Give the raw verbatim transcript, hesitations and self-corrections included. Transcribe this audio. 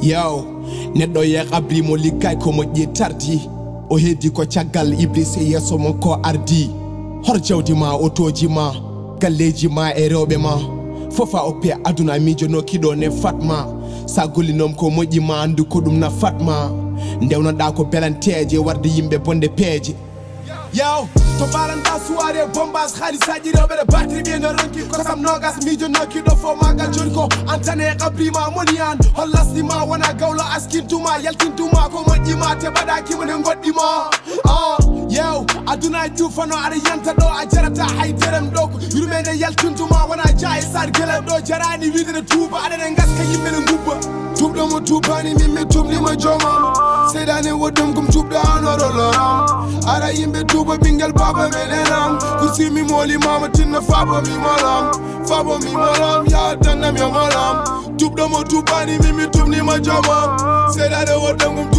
Yo, neɗɗo ye qabri mo liggay ko moƴƴi tardi o heddi ko caggal iblis e yeso mon ko ardi hor jawdi ma otoji ma galleji ma e rewɓe ma fofa oppe aduna mijono kiɗo ne fatma sa gollinom ko moƴƴi ma andu ko ɗum na fatma ndewnoɗa ko belanteje warde yimɓe bonde peeje. Yo, to balanda soirée bombas khalisaji rewɓe ɗe batri ɓe no ronki kosam nogas mijono kiɗo fo magal joni ko antane qabrima moni an hollasnima wona gawlo askintuma yaltintuma ko moƴƴima te baɗakima nde goɗɗima ah yew aduna ƴufano aɗa yanta ɗo a jarata hay derem ɗo ko yurmede yaltintuma wona jaa e sar guelem ɗo jarani widene tuuba aɗaɗe gaska yimɓe ne gubba tuubɗo mo tuubani min mi tumnima jomam seydani woɗɗum kom tuubɗo anoroloram ara yimɓe tuuba ɓinguel baba meɗenam ko simi mooli mama tinno fabo mi molam fabo mi molam ya dannam yo molam tuubɗo mo tuubani min mi tumnima jomam seydani woɗɗum kom